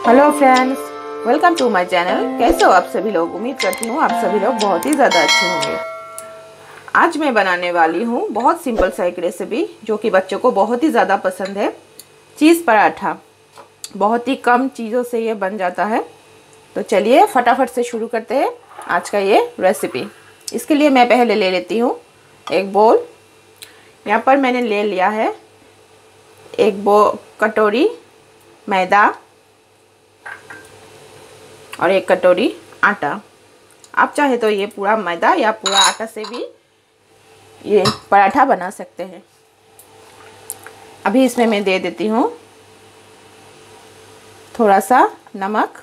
Hello friends, welcome to my channel. कैसे हो आप सभी लोग? उम्मीद करती हूँ आप सभी लोग बहुत ही ज़्यादा अच्छे होंगे। आज मैं बनाने वाली हूँ बहुत सिंपल सा एक रेसिपी जो कि बच्चों को बहुत ही ज़्यादा पसंद है। चीज़ पराठा। बहुत ही कम चीज़ों से ये बन जाता है। तो चलिए फटाफट से शुरू करते हैं आज का ये रेसिपी। इसके लिए मैं पहले ले लेती हूँ एक बोल। यहाँ पर मैंने ले लिया है एक कटोरी मैदा और एक कटोरी आटा। आप चाहे तो ये पूरा मैदा या पूरा आटा से भी ये पराठा बना सकते हैं। अभी इसमें मैं दे देती हूँ थोड़ा सा नमक,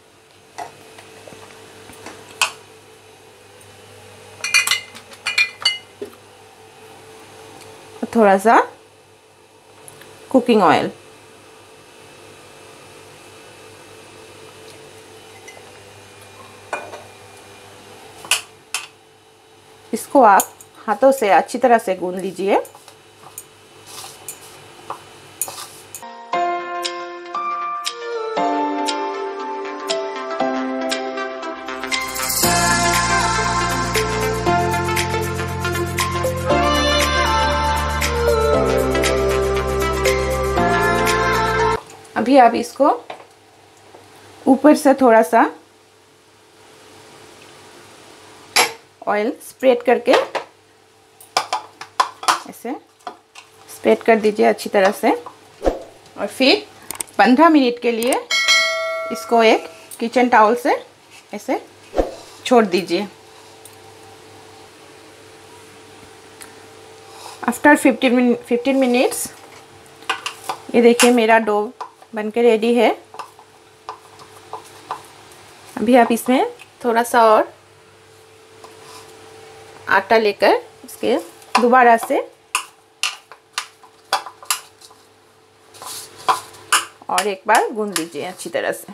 थोड़ा सा कुकिंग ऑयल। इसको आप हाथों से अच्छी तरह से गूंद लीजिए। अभी आप इसको ऊपर से थोड़ा सा ऑयल स्प्रेड करके ऐसे स्प्रेड कर दीजिए अच्छी तरह से, और फिर 15 मिनट के लिए इसको एक किचन टॉवल से ऐसे छोड़ दीजिए। आफ्टर 15 मिनट्स ये देखिए मेरा डो बनके रेडी है। अभी आप इसमें थोड़ा सा और आटा लेकर इसके दोबारा से और एक बार गूंद लीजिए अच्छी तरह से।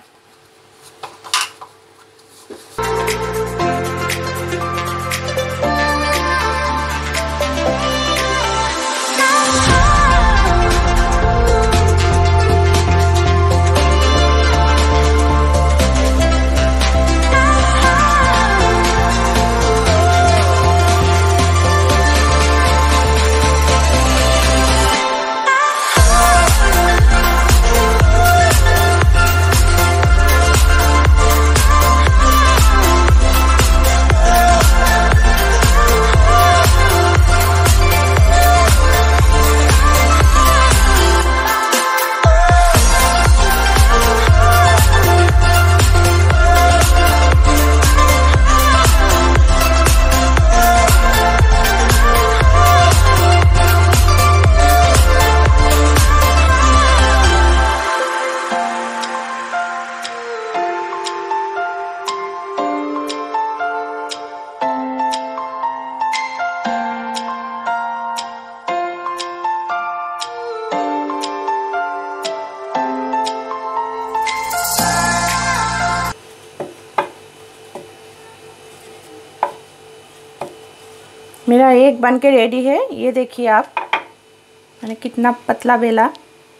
मेरा एक बन के रेडी है। ये देखिए आप, मैंने कितना पतला बेला।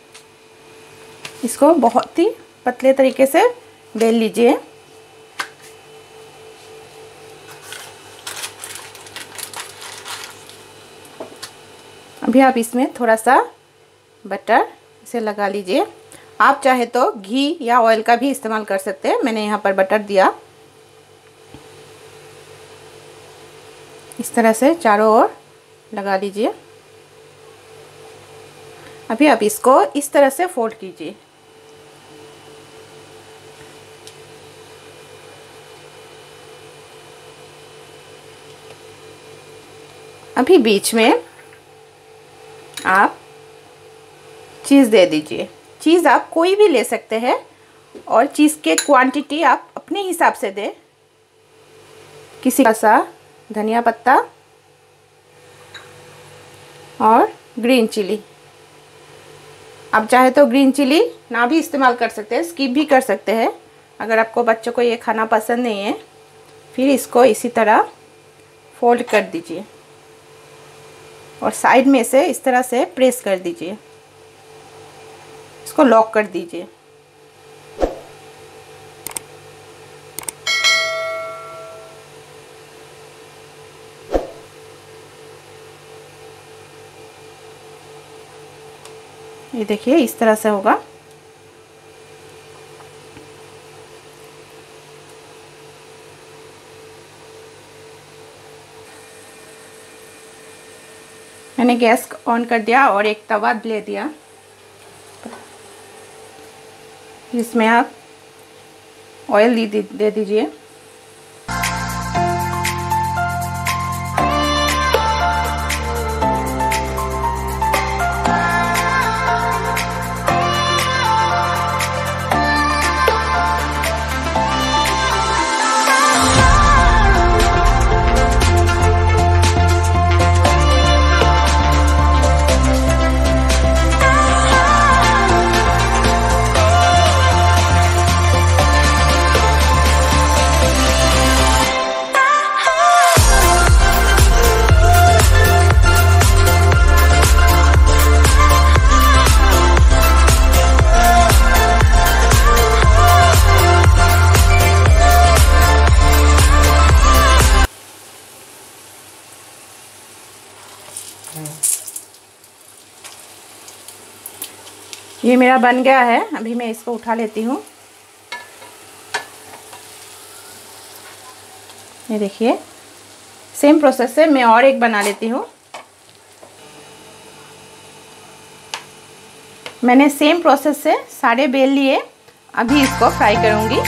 इसको बहुत ही पतले तरीके से बेल लीजिए। अभी आप इसमें थोड़ा सा बटर इसे लगा लीजिए। आप चाहे तो घी या ऑयल का भी इस्तेमाल कर सकते हैं। मैंने यहाँ पर बटर दिया। इस तरह से चारों ओर लगा लीजिए। अभी आप इसको इस तरह से फोल्ड कीजिए। अभी बीच में आप चीज़ दे दीजिए। चीज़ आप कोई भी ले सकते हैं और चीज़ के क्वांटिटी आप अपने हिसाब से दें। किसी का सा धनिया पत्ता और ग्रीन चिली। आप चाहे तो ग्रीन चिली ना भी इस्तेमाल कर सकते हैं, स्किप भी कर सकते हैं अगर आपको बच्चों को ये खाना पसंद नहीं है। फिर इसको इसी तरह फोल्ड कर दीजिए और साइड में से इस तरह से प्रेस कर दीजिए। इसको लॉक कर दीजिए। ये देखिए इस तरह से होगा। मैंने गैस ऑन कर दिया और एक तवा ले दिया। इसमें आप ऑयल दे दीजिए। ये मेरा बन गया है। अभी मैं इसको उठा लेती हूँ। ये देखिए सेम प्रोसेस से मैं और एक बना लेती हूँ। मैंने सेम प्रोसेस से सारे बेल लिए। अभी इसको फ्राई करूँगी।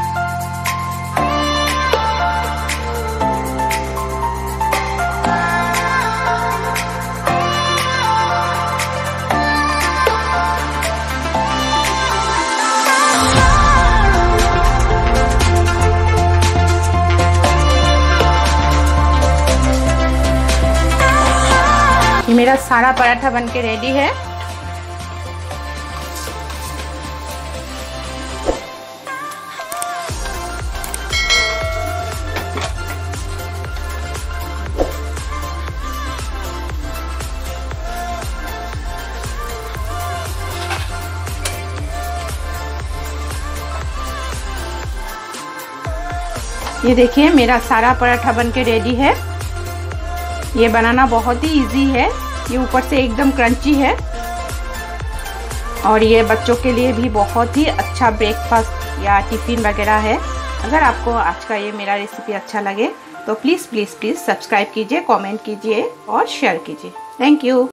ये मेरा सारा पराठा बनके रेडी है। ये देखिए मेरा सारा पराठा बनके रेडी है। ये बनाना बहुत ही इजी है। ये ऊपर से एकदम क्रंची है और ये बच्चों के लिए भी बहुत ही अच्छा ब्रेकफास्ट या टिफ़िन वगैरह है। अगर आपको आज का ये मेरा रेसिपी अच्छा लगे तो प्लीज़ सब्सक्राइब कीजिए, कमेंट कीजिए और शेयर कीजिए। Thank you.